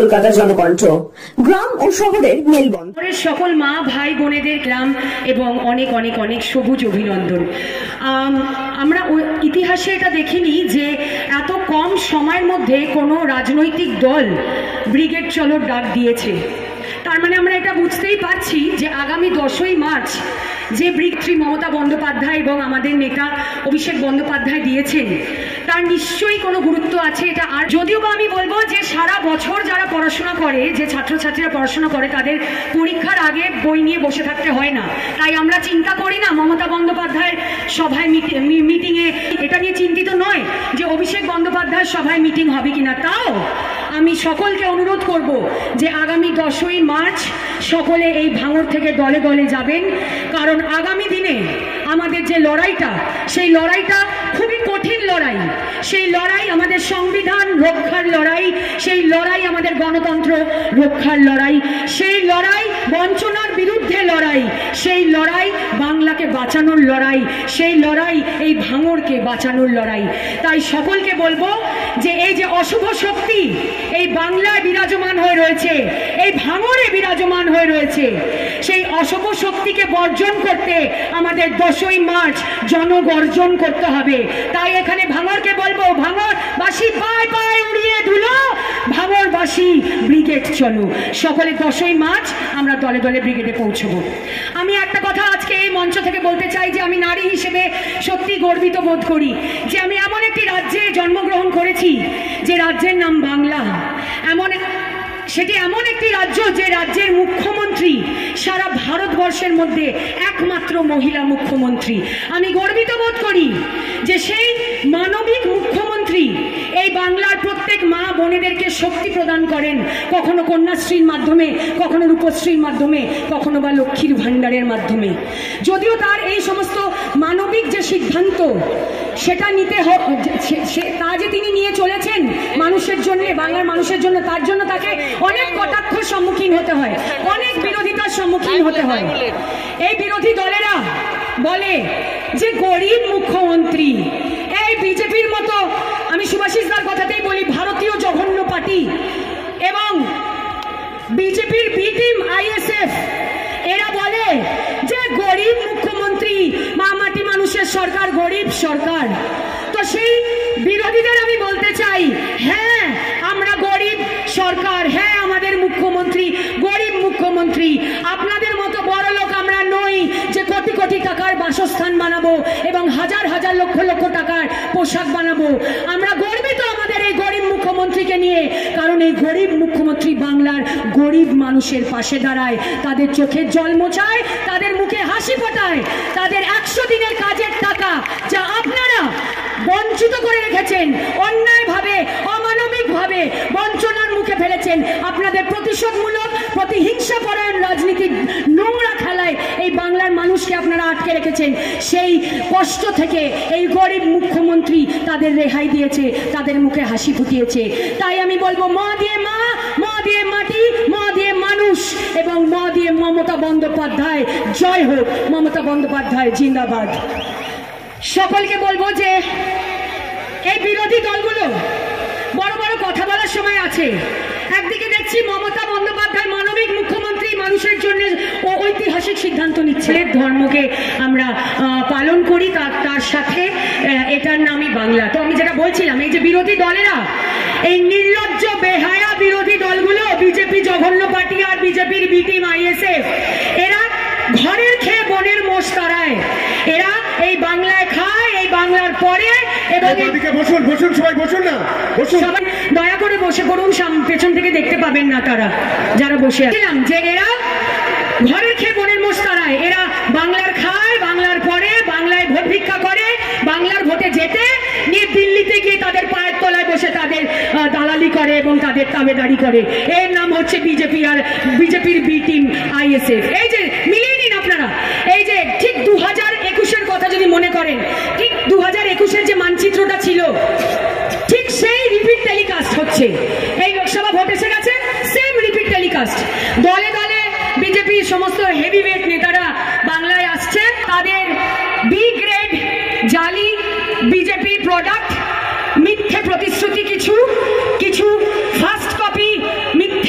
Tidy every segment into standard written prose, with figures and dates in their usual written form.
কলকাতা জনকণ্ঠ, গ্রাম ও শহরের মেলবন্ধন। সকল মা ভাই বোনেদের গ্রাম এবং অনেক অনেক অনেক সবুজ অভিনন্দন। আমরা ইতিহাসে এটা দেখিনি যে এত কম সময়ের মধ্যে কোনো রাজনৈতিক দল ব্রিগেড চলোর ডাক দিয়েছে। তার মানে আমরা এটা বুঝতেই পারছি যে আগামী 10ই মার্চ যে শ্রী মমতা বন্দ্যোপাধ্যায় এবং আমাদের নেতা অভিষেক বন্দ্যোপাধ্যায় দিয়েছেন তার নিশ্চয়ই কোনো গুরুত্ব আছে। এটা আর যদিও বা আমি বলবো যে সারা বছর যারা পড়াশোনা করে, যে ছাত্রছাত্রীরা পড়াশোনা করে, তাদের পরীক্ষার আগে বই নিয়ে বসে থাকতে হয় না। তাই আমরা চিন্তা করি না মমতা বন্দ্যোপাধ্যায়ের সভায় মিটিংয়ে, এটা নিয়ে চিন্তিত নয় যে অভিষেক বন্দ্যোপাধ্যায়ের সভায় মিটিং হবে কিনা। তাও আমি সকলকে অনুরোধ করব যে আগামী 10ই মার্চ সকলে এই ভাঙড় থেকে দলে দলে যাবেন, কারণ আগামী দিনে আমাদের যে লড়াইটা, সেই লড়াইটা খুবই কঠিন লড়াই। সেই লড়াই আমাদের সংবিধান রক্ষার লড়াই, সেই লড়াই আমাদের গণতন্ত্র রক্ষার লড়াই, সেই লড়াই বঞ্চনার বিরুদ্ধে লড়াই, সেই লড়াই বাংলাকে বাঁচানোর লড়াই, সেই লড়াই এই ভাঙড়কে বাঁচানোর লড়াই। তাই সকলকে বলবো যে এই যে অশুভ শক্তি এই বাংলায় বিরাজমান হয়ে রয়েছে, এই ভাঙড়ে বিরাজমান হয়ে রয়েছে, সেই অশুভ শক্তিকে বর্জন করতে আমাদের 10ই মার্চ জনগর্জন করতে হবে। তাই এখানে ভাঙড়কে বলবো, ভাঙড়বাসী পায়ে পায়ে উড়িয়ে ধুলো, ভাঙড়বাসী ব্রিগেড চলো। সকলে 10ই মার্চ আমরা দলে দলে ব্রিগেডে পৌঁছবো। আমি একটা কথা আজকে এই মঞ্চ থেকে বলতে চাই যে আমি নারী হিসেবে সত্যি গর্বিত বোধ করি যে আমি এমন একটি রাজ্যে জন্মগ্রহণ করেছি যে রাজ্যের নাম বাংলা। সেটি এমন একটি রাজ্য যে রাজ্যের মুখ্যমন্ত্রী সারা ভারতবর্ষের মধ্যে একমাত্র মহিলা মুখ্যমন্ত্রী। আমি গর্বিত বোধ করি যে সেই মানবিক মুখ্যমন্ত্রী এই বাংলার প্রত্যেক মা বোনেদেরকে শক্তি প্রদান করেন, কখনো কন্যাশ্রীর মাধ্যমে, কখনো রূপশ্রীর মাধ্যমে, কখনো বা লক্ষ্মীর ভাণ্ডারের মাধ্যমে। যদিও তার এই সমস্ত মানবিক যে সিদ্ধান্ত সেটা নিতে তা যে তিনি নিয়ে চলেছেন মানুষের জন্য, বাংলার মানুষের জন্য, তার জন্য তাকে অনেক কটাক্ষর সম্মুখীন হতে হয়, অনেক বিরোধিতার সম্মুখীন হতে হয়। এই বিরোধী দলেরা বলে যে গরিব মুখ্যমন্ত্রী, এই বিজেপির মতো, আমি সুভাষিস দার কথাতেই বলি, ভারতীয় জঘন্য পার্টি এবং বিজেপির বি টিম আইএসএফ, এরা বলে যে গরিব মুখ্যমন্ত্রী, মাটি মানুষের সরকার, গরিব সরকার। তো সেই বিরোধীদের আমি বলতে চাই, হ্যাঁ আমরা গরিব সরকার, হ্যাঁ আমাদের মুখ্যমন্ত্রী গরিব মুখ্যমন্ত্রী। আপনাদের মতো বড় লোক আমরা নই যে কোটি কোটি টাকার বাসস্থান বানাবো এবং হাজার হাজার লক্ষ লক্ষ টাকার পোশাক বানাবো। আমরা গর্বিত আমাদের এই গরিব মুখ্যমন্ত্রীকে নিয়ে, কারণ এই গরিব মুখ্যমন্ত্রী বাংলার গরিব মানুষের পাশে দাঁড়ায়, তাদের চোখের জল মোছায়, তাদের মুখে হাসি ফোটায়, তাদের 100 দিনের কাজের টাকা যা আপনারা বঞ্চিত করে রেখেছেন, অন্যায়ভাবে অমানবিকভাবে বঞ্চনার মুখে ফেলেছেন, আপনাদের প্রতিশোধমূলক প্রতিহিংসা পরায়ণ রাজনীতির নোংরা খেলায় এই বাংলার মানুষকে আপনারা আটকে রেখেছেন। সেই কষ্ট থেকে এই গরিব মুখ্যমন্ত্রী তাদের রেহাই দিয়েছে, তাদের মুখে হাসি ফুটিয়েছে। তাই আমি বলবো, মা দিয়ে মা, মা দিয়ে মাটি, মা দিয়ে মানুষ এবং মা দিয়ে মমতা বন্দ্যোপাধ্যায় জয় হোক। মমতা বন্দ্যোপাধ্যায় জিন্দাবাদ। সকলকে বলবো যে এই বিরোধী দলগুলো বড় বড় কথা বলার সময় আছে, একদিকে দেখছি মমতা বন্দ্যোপাধ্যায় মানবিক মুখ্যমন্ত্রী, মানুষের জন্য ঐতিহাসিক সিদ্ধান্ত নিচ্ছে। ধর্মকে আমরা পালন করি, তার সাথে এটার নামই বাংলা। তো আমি যেটা বলছিলাম, এই যে বিরোধী দলেরা, এই নির্লজ্জ বেহায়া বিরোধী দলগুলো, বিজেপি জঘন্য পার্টি আর বিজেপির বি টিম আইএসএফ, এরা ঘরের খেয়ে বনের মোষ তাড়ায়। এরা এই বাংলায় খায়, এই বাংলার পরে, এবং সবাই দয়া করে বসে পড়ুন, পেছন থেকে দেখতে পাবেন না তারা যারা বসে আছেন, যে এরা ঘরের খেয়ে বনের মোষ তাড়ায়। এরা বাংলার খায়, বাংলার পরে, বাংলায় ভোট ভিক্ষা করে, বাংলার ভোটে যেতে নিয়ে দিল্লিতে গিয়ে তাদের পায়ের তলায় বসে তাদের দালালি করে এবং তাদের তাবেদারি করে। এর নাম হচ্ছে বিজেপি আর বিজেপির বি টিম আইএসএফ। এই যে মিলিয়ে নিন আপনারা, এই যে ঠিক 2021-এর কথা যদি মনে করেন, ঠিক 2021-এর যে মানচিত্রটা ছিল, ঠিক সেই রিপিট টেলিকাস্ট হচ্ছে। এই লোকসভা ভোট এসে গেছে, সেম রিপিট টেলিকাস্ট। দলে দলে বিজেপির সমস্ত হেভিওয়েট নেতারা বাংলায় আসছে, তাদের বি গ্রেড জালি বিজেপি প্রোডাক্ট, মিথ্যে প্রতিশ্রুতি, কিছু ফার্স্ট কপি মিথ্যে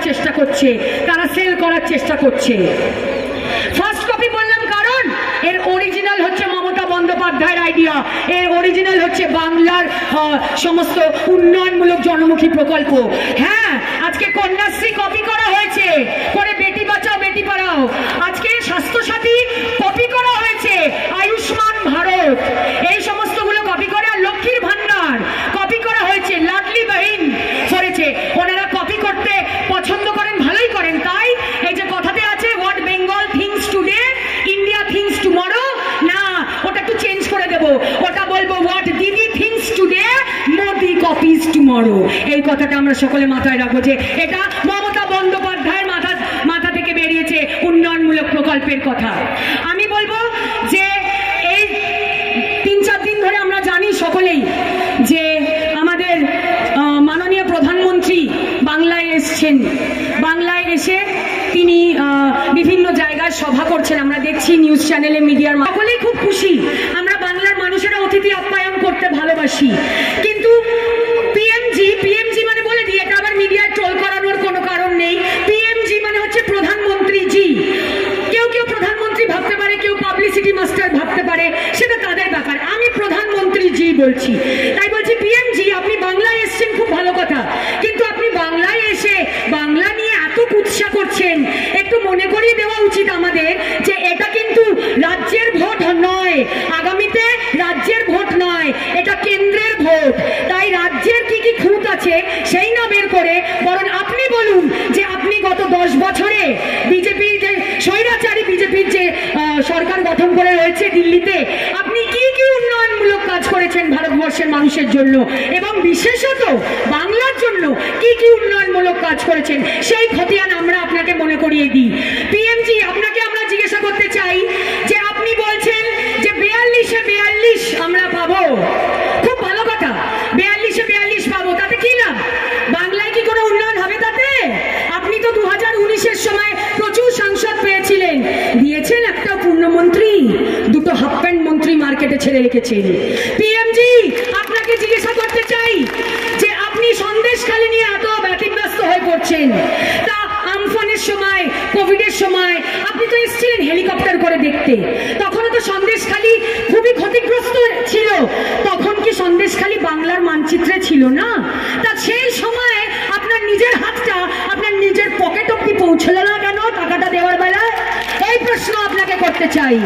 চেষ্টা করছে, তারা সেল করার চেষ্টা করছে। ফার্স্ট কপি বললাম কারণ এর অরিজিনাল হচ্ছে মমতা বন্দ্যোপাধ্যায়ের আইডিয়া, এর অরিজিনাল হচ্ছে বাংলার সমস্ত উন্নয়নমূলক জনমুখী প্রকল্প। হ্যাঁ, আজকে কন্যাশ্রী কপি করা হয়েছে, করে বেটি বাঁচাও বেটি পড়াও। আজকে স্বাস্থ্যসাথী কপি করা হয়েছে, আয়ুষ্মান ভারত, এই সমস্তগুলো কপি করে, আর লক্ষ্মীর ভান্ডার কপি করা হয়েছে, লাডলি বাহিন করেছে। ওনারা কপি করতে পছন্দ করেন, ভালোই করেন। তাই এই যে কথাতে আছে what Bengal thinks today India thinks tomorrow, না ওটা একটু চেঞ্জ করে দেবো, ওটা বলবো what Didi thinks today Modi copies tomorrow. এই কথাটা আমরা সকলে মাথায় রাখবো যে এটা মমতা বন্দ্যোপাধ্যায়ের মাথা থেকে বেরিয়েছে উন্নয়নমূলক প্রকল্পের কথা। আমি বলবো যে এই 3-4 দিন ধরে আমরা জানি সকলেই যে আমাদের মাননীয় প্রধানমন্ত্রী বাংলায় এসছেন। বাংলায় এসে তিনি বিভিন্ন জায়গায় সভা করছেন, আমরা দেখছি নিউজ চ্যানেলে, মিডিয়ার, সকলেই খুব খুশি। আমরা বাংলার মানুষেরা অতিথি আপ্যায়ন করতে ভালোবাসি, কিন্তু পিএমজি মানে বলে দিই, এটা আবার মিডিয়ায় ট্রোল করানোর কোনো কারণ নেই। পিএমজি মানে হচ্ছে প্রধানমন্ত্রী জি। কেউ প্রধানমন্ত্রী ভাবতে পারে, কেউ পাবলিসিটি মাস্টার ভাবতে পারে, সেটা তাদের ব্যাপার। আমি প্রধানমন্ত্রী জি বলছি, তাই বলছি পিএমজি আপনি বাংলায় এসছেন, খুব ভালো কথা, কিন্তু আপনি বাংলায় এসে বাংলা নিয়ে এত কুৎসা করছেন, একটু মনে করিয়ে দেওয়া উচিত আমাদের যে এটা কিন্তু রাজ্যের ভোট নয়, আগামীতে রাজ্যের ভোট নয়, এটা কেন্দ্রের ভোট। তাই রাজ্যের কি কি খুঁত আছে সেই না বের করে বরং আপনি বলুন যে আপনি গত 10 বছরে বিজেপির যে স্বৈরাচারী বিজেপির যে সরকার গঠন করে রয়েছে দিল্লিতে, আপনি কি কি উন্নয়নমূলক কাজ করেছেন ভারতবর্ষের মানুষের জন্য এবং বিশেষত বাংলার জন্য কি কি উন্নয়নমূলক কাজ করেছেন, সেই খতিয়ান আমরা আপনাকে মনে করিয়ে দিই। পিএমজি আপনাকে আমরা জিজ্ঞাসা করতে চাই যে আপনি বলছেন যে 42-এ 42 আমরা পাবো, খুব ভালো কথা, 42-এ 42 পাবো, তাতে কি লাভ? বাংলায় কি কোনো উন্নয়ন হবে তাতে? আপনি তো 2019-এর সময় প্রচুর সাংসদ পেয়েছিলেন, দিয়েছেন একটা পূর্ণমন্ত্রী, 2টো হাফ প্যান্ট মন্ত্রী মার্কেটে ছেড়ে রেখেছেন। পিএমজি আপনাকে জিজ্ঞাসা করতে চাই যে আপনি সন্দেশখালী নিয়ে এত ব্যতিব্যস্ত হয়ে পড়ছেন, তা আমফানের সময়, কোভিডের সময় আপনি তো এসেছিলেন হেলিকপ্টার করে দেখতে, তখনও তো সন্দেশখালী খুবই ক্ষতিগ্রস্ত ছিল, তখন কি সন্দেশখালী বাংলার মানচিত্রে ছিল না? তা সেই সময় আপনার নিজের হাতটা আপনার নিজের পকেট অব্দি পৌঁছলো না কেন টাকাটা দেওয়ার বেলায়? এই প্রশ্ন আপনাকে করতে চাই।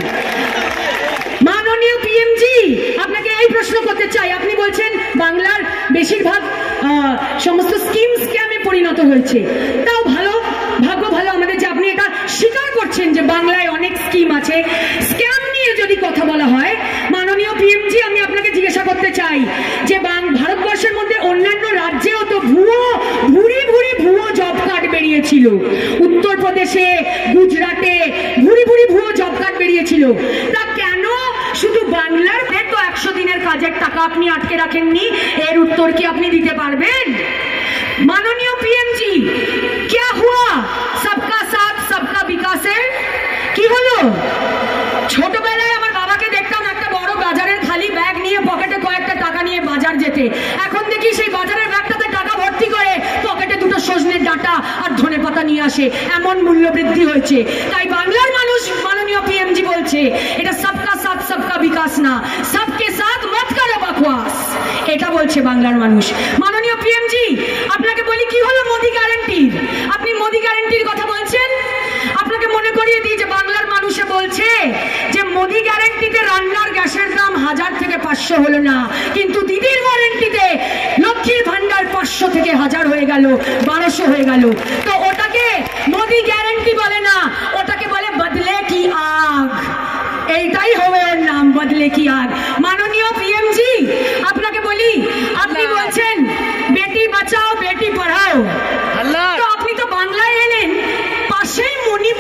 মাননীয় পিএমজি আপনাকে এই প্রশ্ন করতে চাই, আপনি বলছেন বাংলার বেশিরভাগ সমস্ত স্কিম স্ক্যামে পরিণত হয়েছে, তাও ভালো, ভাগ্য ভালো আমাদের যে আপনি এটা স্বীকার করছেন যে বাংলায় অনেক স্কিম আছে। স্ক্যাম নিয়ে যদি কথা বলা হয়, মাননীয় পিএমজি আমি আপনাকে জিজ্ঞাসা করতে চাই যে ভারতবর্ষের মধ্যে অন্যান্য রাজ্যেও তো ভুরি ভুয়ো জব কার্ড বেরিয়েছিল, উত্তরপ্রদেশে, গুজরাটে ভুরি ভুয়ো জব কার্ড বেরিয়েছিল, তা কেন শুধু বাংলার তো 100 দিনের কাজের টাকা আপনি আটকে রাখেননি? এর উত্তর কি আপনি দিতে পারবেন? মাননীয় পিএমজি क्या हुआ सबका साथ सबका বিকাশের কি হলো? ছোটবেলায় আমার বাবাকে দেখতাম একটা বড় বাজারের খালি ব্যাগ নিয়ে পকেটে কয়েকটা টাকা নিয়ে বাজার যেতে, এখন দেখি সেই বাজারের ব্যাগটাতে টাকা ভর্তি করে পকেটে 2টো সজনের ডাঁটা আর ধনেপাতা নিয়ে আসে, এমন মূল্য বৃদ্ধি হয়েছে। তাই বাংলার মানুষ মাননীয় পিএমজি বলছে এটা সবকা সাথ সবকা বিকাশ না, সবকে সাথ মত করো বকওয়াস, এটা বলছে বাংলার মানুষ। মাননীয় পিএমজি আপনাকে বলি কি হলো মোদি গ্যারান্টি? আপনি মোদি গ্যারান্টির কথা বলছেন, আপনাকে মনে করিয়ে দিই যে বাংলার মানুষে বলছে যে মোদি গ্যারান্টিতে রান্নার গ্যাসের দাম 1000 থেকে 500 হলো না, কিন্তু দিদির ওয়ারেন্টিতে লক্ষ্মীর ভান্ডার 500 থেকে 1000 হয়ে গেল, 1200 হয়ে গেল। তো ওটাকে মোদি গ্যারান্টি বলে না, ওটাকে বলে বদলে কি আগ, এইটাই হবে ওর নাম, বদলে কি আগ। মাননীয় পিএমজি আপনাকে বলি, আপনি বলছেন বেটি বাঁচাও বেটি পড়াও, তো আপনি তো বাংলায় এলেন, পাশেই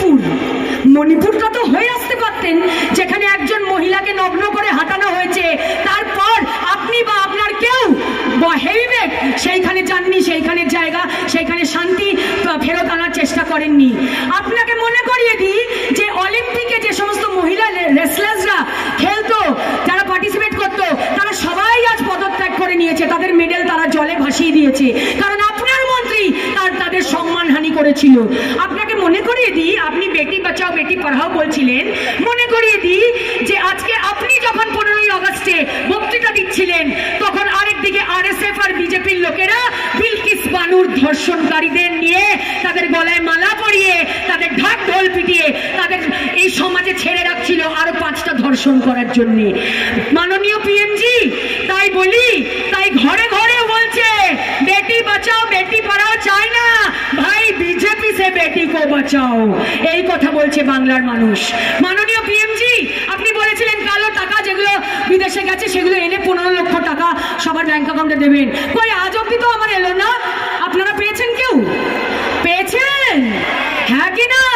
মণিপুরটা তো হয়ে আসতে পারতেন, যেখানে একজন মহিলাকে নগ্ন করে হাঁটানো হয়েছে, তারপর আপনি বা আপনার কেউ হেভিবেগ সেইখানে যাননি, সেইখানে জায়গা, সেইখানে শান্তি ফেরত আনার চেষ্টা করেননি। আপনাকে মনে করিয়ে দিই যে অলিম্পিকে যে সমস্ত মহিলা রেসলার্সরা খেলতো, যারা পার্টিসিপেট করতো, তারা সবাই আজ পদত্যাগ করে নিয়েছে, তাদের মেডেল তারা জলে ভাসিয়ে দিয়েছে, কারণ আপনার মন্ত্রী তাদের সম্মানহানি করেছিল। আপনাকে মনে করিয়ে দিই, আপনি বেটি বাঁচাও বেটি পড়াও বলছিলেন, মনে করিয়ে দিই যে আজকে আপনি যখন 15ই আগস্টে বক্তৃতা দিচ্ছিলেন তখন আরেকদিকে আরএসএফ আর বিজেপির লোকেরা বিলকিস বানুর ধর্ষণকারীদের নিয়ে তাদের গলায় মালা পরিয়ে তাদের ঢাক ঢোল পিটিয়ে তাদের এই সমাজে ছেড়ে রাখছিল আরো 5টা ধর্ষণ করার জন্য। মাননীয় পিএমজি তাই বলি, তাই ঘরে ঘরে বলছে বেটি বাঁচাও বেটি পড়াও চায় না ভাই, বিজেপি সে বেটি কো বাঁচাও, এই কথা বলছে বাংলার মানুষ। মাননীয় পিএমজি আপনি বলেছিলেন কালো টাকা যেগুলো বিদেশে গেছে সেগুলো এনে 15 লক্ষ টাকা সবার ব্যাংক অ্যাকাউন্টে দেবেন। কই আজ অব্দি তো আমার এলো না। আপনারা পেয়েছেন? কেউ পেয়েছেন? হ্যাঁ কি না?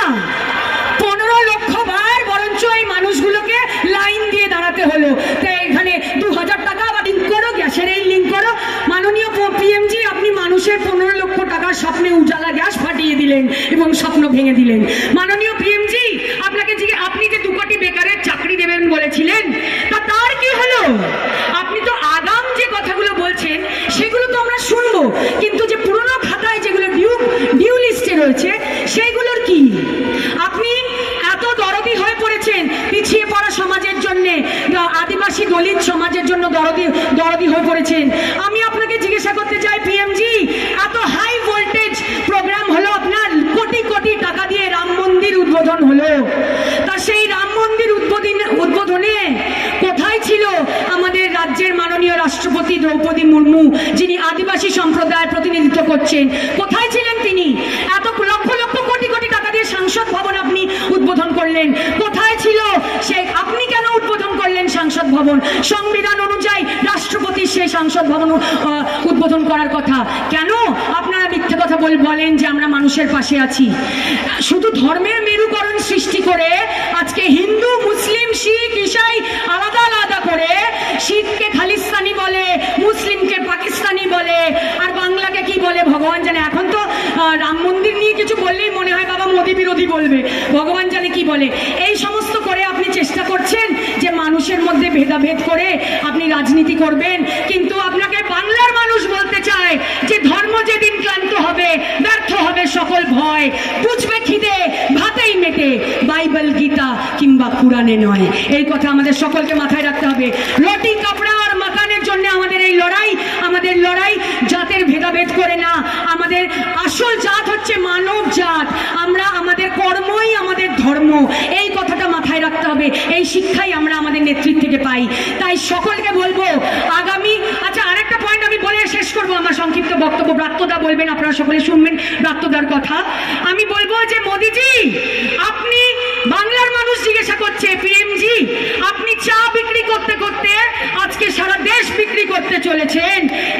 15 লক্ষ বার বরঞ্চ এই মানুষগুলোকে লাইন দিয়ে দাঁড়াতে হলো। তাই এখানে 2000 টাকা আবার লিঙ্ক করো, গ্যাসের এই লিঙ্ক করো। মাননীয় পিএমজি আপনি মানুষের 15 লক্ষ টাকার স্বপ্নে উজালা গ্যাস ফাটিয়ে দিলেন এবং স্বপ্ন ভেঙে দিলেন। মাননীয় পিএমজি আপনাকে আপনি যে 2 কোটি বেকারের চাকরি দেবেন বলেছিলেন, তার কি হলো? আপনি তো আগাম যে কথাগুলো বলছেন সেগুলো তো আমরা শুনবো, কিন্তু যে পুরোনো খাতায় যেগুলো ডিউ লিস্টে রয়েছে সেইগুলোর কি? আপনি এত দরদি হয়ে পড়েছেন পিছিয়ে পড়া সমাজের জন্য, আদিবাসী দলিত সমাজের জন্য দরদি হয়ে পড়েছেন। আমি আপনাকে জিজ্ঞাসা করতে চাই পিএমজি, এত হাই ভোল্টেজ প্রোগ্রাম হলো আপনার, কোটি কোটি টাকা দিয়ে রাম মন্দির উদ্বোধন হলো, তা সেই রাম মন্দির উদ্বোধনে কোথায় ছিল আমাদের রাজ্যের মাননীয় রাষ্ট্রপতি দ্রৌপদী মুর্মু, যিনি আদিবাসী সম্প্রদায়ের প্রতিনিধিত্ব করছেন? কোথায় ছিলেন তিনি? এত লক্ষ লক্ষ কোটি কোটি টাকা দিয়ে সংসদ ভবন আপনি উদ্বোধন করলেন, কোথায় ছিল সে? আপনি কেন উদ্বোধন করলেন সংসদ ভবন? সংবিধান অনুযায়ী রাষ্ট্রপতি সেই সংসদ ভবন উদ্বোধন করার কথা। কেন আপনারা মিথ্যে কথা বলেন যে আমরা মানুষের পাশে আছি? শুধু ধর্মের মেরুকরণ সৃষ্টি করে আজকে হিন্দু মুসলিম শিখ ঈসাই আলাদা আলাদা করে, শিখকে খালিস্তানি বলে, মুসলিমকে পাকিস্তানি বলে, আর বাংলাকে কি বলে ভগবান জানে। এখন তো রাম মন্দির নিয়ে কিছু বললেই মনে হয় বাবা মোদী বিরোধী বলবে, ভগবান জানে কি বলে। এই সমস্ত করে আপনি চেষ্টা করছেন যে মানুষের মধ্যে ভেদাভেদ করে আপনি রাজনীতি করবেন, কিন্তু আপনাকে বাংলার মানুষ বলতে চায় যে ধর্ম যেদিন ক্লান্ত হবে, ব্যর্থ হবে সকল ভয়, বুঝবে খিদে ভাতেই মেটে, বাইবেল গীতা কিংবা কুরআনে নয়। এই কথা আমাদের সকলকে মাথায় রাখতে হবে। রুটি কাপড়া আর মাকানের জন্য আমাদের এই লড়াই, আমাদের লড়াই জাতের ভেদাভেদ করে না। আমাদের আসল জাত হচ্ছে মানব জাত। আমরা আমাদের কর্মই আমাদের ধর্ম, এই কথাটা মাথায় রাখতে হবে। এই শিক্ষাই আমরা আমাদের নেতৃত্ব থেকে পাই। তাই সকলকে বলবো আগামী, আচ্ছা আরেকটা পয়েন্ট আমি বলে শেষ করবো আমার সংক্ষিপ্ত বক্তব্য। ব্রাত্যদা বলবেন, আপনারা সকলে শুনবেন ব্রাত্যদার কথা। আমি বলবো যে মোদিজি, আপনি বাংলার মানুষ জিজ্ঞাসা করছে পিএমজি, আপনি চা বিক্রি করতে করতে আজকে সারা দেশ বিক্রি করতে চলেছেন,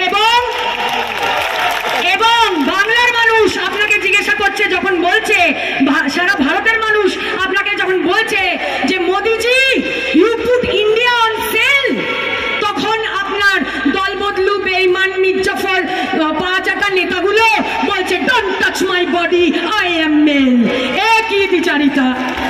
এবং বাংলার মানুষ আপনাকে জিজ্ঞাসা করছে, যখন বলছে সারা ভারতের মানুষ আপনাকে যখন বলছে যে Modiji you put India on sale, তখন আপনার দলবদলু বেঈমান মির্জাফর 5 আঁকা নেতাগুলো বলছে don't touch my body, I am male. একই বিচারিতা।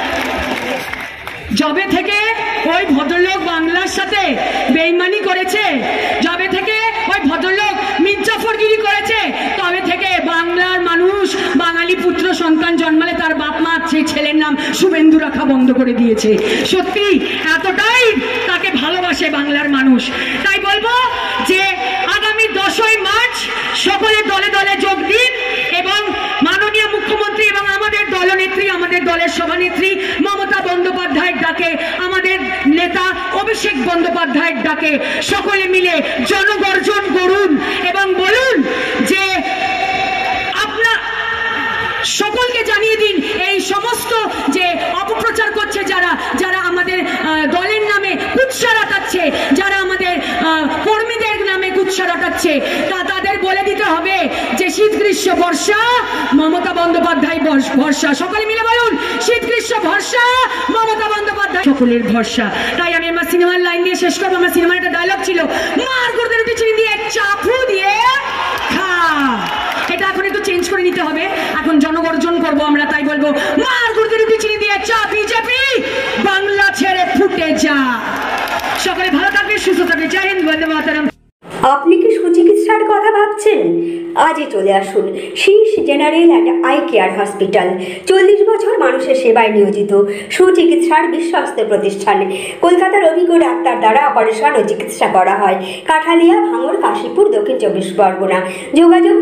যবে থেকে ওই ভদ্রলোক বাংলার সাথে বেঈমানি করেছে, যবে থেকে ওই ভদ্রলোক মির্জাফরগিরি করেছে, তবে থেকে বাংলার মানুষ বাঙালি পুত্র সন্তান জন্মালে তার বাপ মা সেই ছেলের নাম শুভেন্দু রাখা বন্ধ করে দিয়েছে। সত্যি এতটাই তাকে ভালোবাসে বাংলার মানুষ। তাই বলবো যে আগামী 10ই মার্চ সকলে দলে দলে যোগ দিন, এবং মাননীয় মুখ্যমন্ত্রী এবং আমাদের দলনেত্রী, আমাদের দলের সভানেত্রী মমতা বন্দ্যোপাধ্যায়ের ডাকে, আমাদের নেতা অভিষেক বন্দ্যোপাধ্যায়ের ডাকে সকলে মিলে জনগর্জন করুন এবং বলুন যে আপনার সকলকে জানিয়ে দিন এই সমস্ত যে অপপ্রচার করছে, যারা আমাদের দলের নামে কুৎসা রটাচ্ছে, যারা আমাদের কর্মীদের নামে কুৎসা রটাচ্ছে, তাদের বলে দিতে হবে যে শীত গ্রীষ্ম বর্ষা মমতা বন্দ্যোপাধ্যায় ভরসা। সকলে মিলে বলুন শীত গ্রীষ্ম ভরসা মমতা বন্দ্যোপাধ্যায় সকলের ভরসা। তাই আমি আমার সিনেমার লাইন দিয়ে শেষ করবো। আমার সিনেমার একটা ডায়লগ ছিল, মার গুড়দের রুটি চিনি দিয়ে চাপু দিয়ে খা। এটা এখন একটু চেঞ্জ করে নিতে হবে, এখন জনগর্জন করবো আমরা। তাই বলবো মার গুড়দের রুটি চিনি দিয়ে চা, বিজেপি বাংলা ছেড়ে ফুটে যা। সকলে ভালো থাকবে, সুস্থ থাকবে। জয় হিন্দ, বন্দে মাতরম। আপনি কি সুচিকিৎসার কথা ভাবছেন? আজই চলে আসুন Shirsha general and eye care hospital. 40 বছর মানুষের সেবায় নিয়োজিত সুচিকিৎসার বিশ্বস্ত প্রতিষ্ঠান। কলকাতার অভিজ্ঞ ডাক্তার দ্বারা অপারেশন ও চিকিৎসা করা হয়। কাঠালিয়া, ভাঙড়, কাশীপুর, দক্ষিণ 24 পরগনা। যোগাযোগ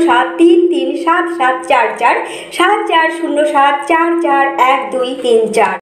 7407337744, 7407441234।